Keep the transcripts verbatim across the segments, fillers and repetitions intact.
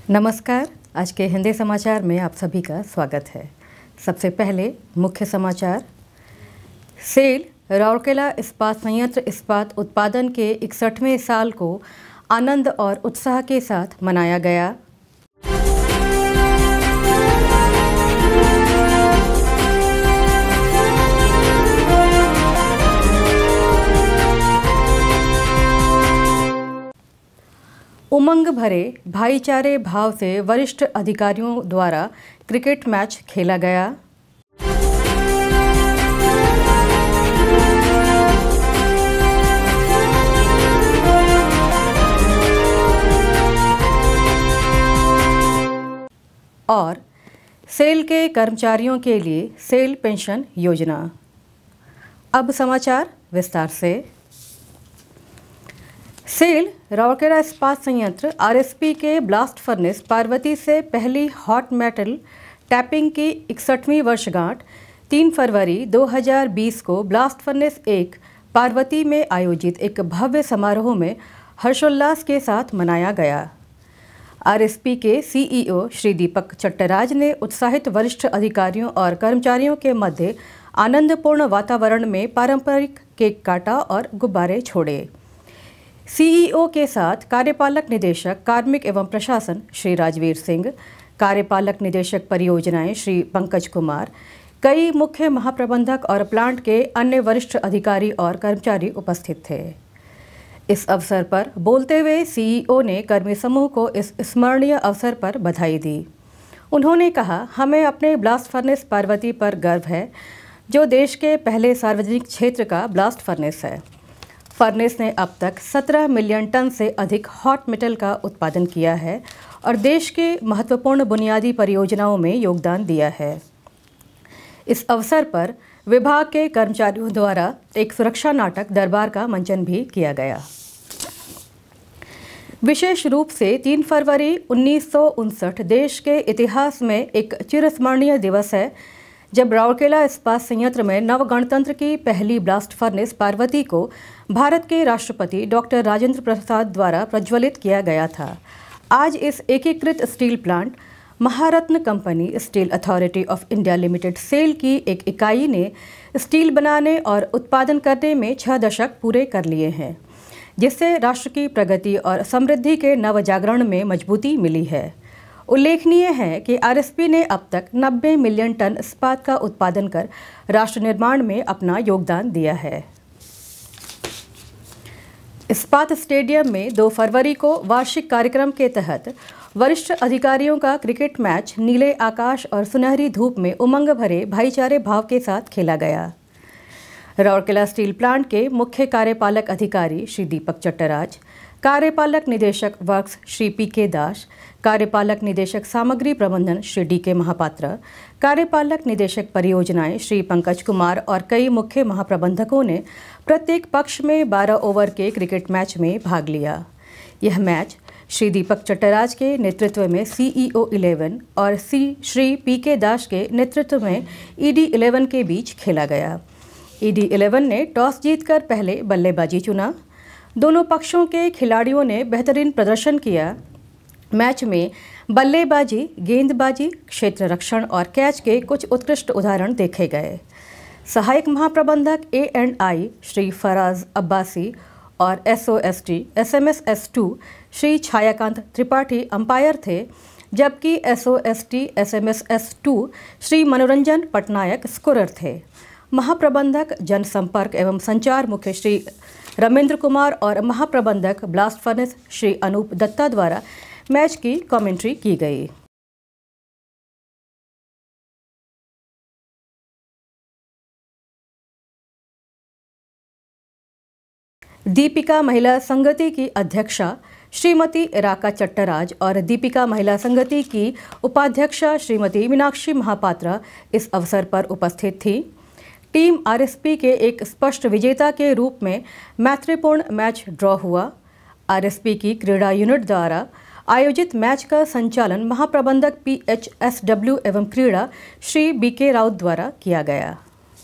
नमस्कार। आज के हिंदी समाचार में आप सभी का स्वागत है। सबसे पहले मुख्य समाचार। सेल राउरकेला इस्पात संयंत्र इस्पात उत्पादन के इकसठवें साल को आनंद और उत्साह के साथ मनाया गया। उमंग भरे भाईचारे भाव से वरिष्ठ अधिकारियों द्वारा क्रिकेट मैच खेला गया। और सेल के कर्मचारियों के लिए सेल पेंशन योजना। अब समाचार विस्तार से। सेल राउरकेला इस्पात संयंत्र आरएसपी के ब्लास्ट फर्नेस पार्वती से पहली हॉट मेटल टैपिंग की इकसठवीं वर्षगांठ तीन फरवरी दो हज़ार बीस को ब्लास्ट फर्नेस एक पार्वती में आयोजित एक भव्य समारोह में हर्षोल्लास के साथ मनाया गया। आरएसपी के सीईओ श्री दीपक चट्टराज ने उत्साहित वरिष्ठ अधिकारियों और कर्मचारियों के मध्य आनंदपूर्ण वातावरण में पारंपरिक केक काटा और गुब्बारे छोड़े। सीईओ के साथ कार्यपालक निदेशक कार्मिक एवं प्रशासन श्री राजवीर सिंह, कार्यपालक निदेशक परियोजनाएं श्री पंकज कुमार, कई मुख्य महाप्रबंधक और प्लांट के अन्य वरिष्ठ अधिकारी और कर्मचारी उपस्थित थे। इस अवसर पर बोलते हुए सीईओ ने कर्मी समूह को इस स्मरणीय अवसर पर बधाई दी। उन्होंने कहा, हमें अपने ब्लास्ट फर्नेस पार्वती पर गर्व है, जो देश के पहले सार्वजनिक क्षेत्र का ब्लास्ट फर्नेस है। फर्नेस ने अब तक सत्रह मिलियन टन से अधिक हॉट मेटल का उत्पादन किया है और देश के महत्वपूर्ण बुनियादी परियोजनाओं में योगदान दिया है। इस अवसर पर विभाग के कर्मचारियों द्वारा एक सुरक्षा नाटक दरबार का मंचन भी किया गया। विशेष रूप से तीन फरवरी उन्नीस सौ उनसठ देश के इतिहास में एक चिरस्मरणीय दिवस है, जब राउरकेला इस्पात संयंत्र में नव गणतंत्र की पहली ब्लास्ट फर्नेस पार्वती को भारत के राष्ट्रपति डॉक्टर राजेंद्र प्रसाद द्वारा प्रज्वलित किया गया था। आज इस एकीकृत steel plant Maharatna company steel authority of India limited SAIL की एक इकाई ने स्टील बनाने और उत्पादन करने में छह दशक पूरे कर लिए हैं, जिससे राष्ट्र की प्रगति और समृद्धि के नव जागरण में मजबूती मिली है। उल्लेखनीय है कि आरएसपी ने अब तक नब्बे मिलियन टन इस्पात का उत्पादन कर राष्ट्र निर्माण में अपना योगदान दिया है। इस्पात स्टेडियम में दो फरवरी को वार्षिक कार्यक्रम के तहत वरिष्ठ अधिकारियों का क्रिकेट मैच नीले आकाश और सुनहरी धूप में उमंग भरे भाईचारे भाव के साथ खेला गया। राउरकेला स्टील प्लांट के मुख्य कार्यपालक अधिकारी श्री दीपक चट्टराज, कार्यपालक निदेशक वर्क्स श्री पी के दास, कार्यपालक निदेशक सामग्री प्रबंधन श्री डी के महापात्र, कार्यपालक निदेशक परियोजनाएं श्री पंकज कुमार और कई मुख्य महाप्रबंधकों ने प्रत्येक पक्ष में बारह ओवर के क्रिकेट मैच में भाग लिया। यह मैच श्री दीपक चट्टराज के नेतृत्व में सीईओ इलेवन और सी श्री पी के दास के नेतृत्व में ईडी इलेवन के बीच खेला गया। ईडी इलेवन ने टॉस जीतकर पहले बल्लेबाजी चुना। दोनों पक्षों के खिलाड़ियों ने बेहतरीन प्रदर्शन किया। मैच में बल्लेबाजी, गेंदबाजी, क्षेत्र रक्षण और कैच के कुछ उत्कृष्ट उदाहरण देखे गए। सहायक महाप्रबंधक A and I Shri Faraz Abbasi और SOST SMS S two Shri Chhayakant Tripathi umpire थे, जबकि SOST SMS S two Shri Manoranjan Patnaik scorer थे। महाप्रबंधक जनसंपर्क एवं संचार मुख्य श्री रमेंद्र कुमार और महाप्रबंधक ब्लास्ट फर्नेस श्री अनूप दत्ता द्वारा मैच की कमेंट्री की गई। दीपिका महिला संगति की अध्यक्षा श्रीमती राका चट्टराज और दीपिका महिला संगति की उपाध्यक्षा श्रीमती मीनाक्षी महापात्रा इस अवसर पर उपस्थित थी। टीम आरएसपी के एक स्पष्ट विजेता के रूप में मैत्रीपूर्ण मैच ड्रॉ हुआ। आरएसपी की क्रीड़ा यूनिट द्वारा आयोजित मैच का संचालन महाप्रबंधक पीएचएसडब्ल्यू एवं क्रीड़ा श्री बीके राउत द्वारा किया गया।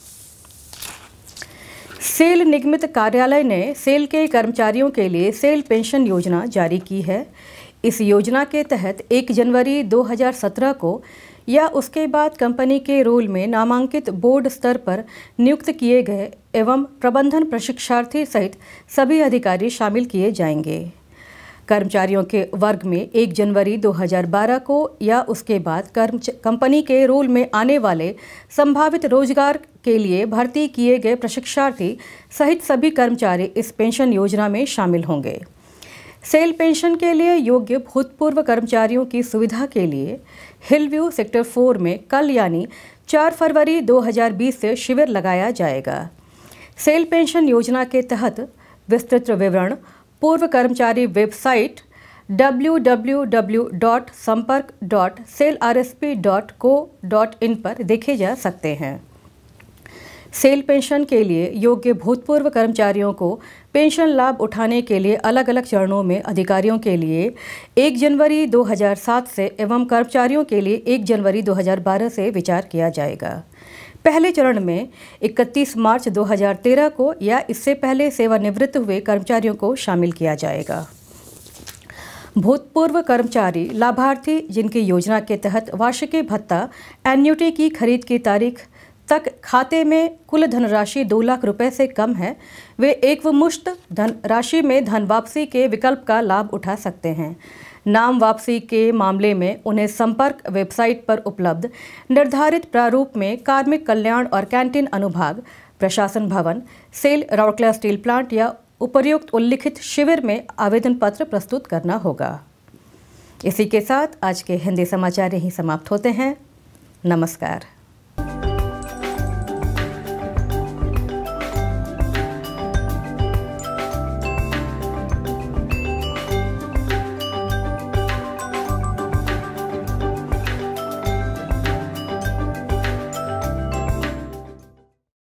सेल निगमित कार्यालय ने सेल के कर्मचारियों के लिए सेल पेंशन योजना जारी की है। इस योजना के तहत एक जनवरी दो हज़ार सत्रह को या उसके बाद कंपनी के रोल में नामांकित बोर्ड स्तर पर नियुक्त किए गए एवं प्रबंधन प्रशिक्षार्थी सहित सभी अधिकारी शामिल किए जाएंगे। कर्मचारियों के वर्ग में एक जनवरी दो हज़ार बारह को या उसके बाद कंपनी के रोल में आने वाले संभावित रोजगार के लिए भर्ती किए गए प्रशिक्षार्थी सहित सभी कर्मचारी इस पेंशन योजना में शामिल होंगे। सेल पेंशन के लिए योग्य भूतपूर्व कर्मचारियों की सुविधा के लिए हिलव्यू सेक्टर फोर में कल यानी चार फरवरी दो हज़ार बीस से शिविर लगाया जाएगा। सेल पेंशन योजना के तहत विस्तृत विवरण पूर्व कर्मचारी website W W W dot Sampark dot SAIL R S P dot co dot in पर देखे जा सकते हैं। सेल पेंशन के लिए योग्य भूतपूर्व कर्मचारियों को पेंशन लाभ उठाने के लिए अलग अलग चरणों में अधिकारियों के लिए एक जनवरी दो हज़ार सात से एवं कर्मचारियों के लिए एक जनवरी दो हज़ार बारह से विचार किया जाएगा। पहले चरण में इकतीस मार्च दो हज़ार तेरह को या इससे पहले सेवानिवृत्त हुए कर्मचारियों को शामिल किया जाएगा। भूतपूर्व कर्मचारी लाभार्थी जिनकी योजना के तहत वार्षिकी भत्ता एन्युटी की खरीद की तारीख तक खाते में कुल धनराशि दो लाख रुपए से कम है, वे एक मुश्त धन राशि में धन वापसी के विकल्प का लाभ उठा सकते हैं। नाम वापसी के मामले में उन्हें संपर्क वेबसाइट पर उपलब्ध निर्धारित प्रारूप में कार्मिक कल्याण और कैंटीन अनुभाग, प्रशासन भवन, सेल राउरकेला स्टील प्लांट या उपर्युक्त उल्लिखित शिविर में आवेदन पत्र प्रस्तुत करना होगा। इसी के साथ आज के हिंदी समाचार यहीं समाप्त होते हैं। नमस्कार।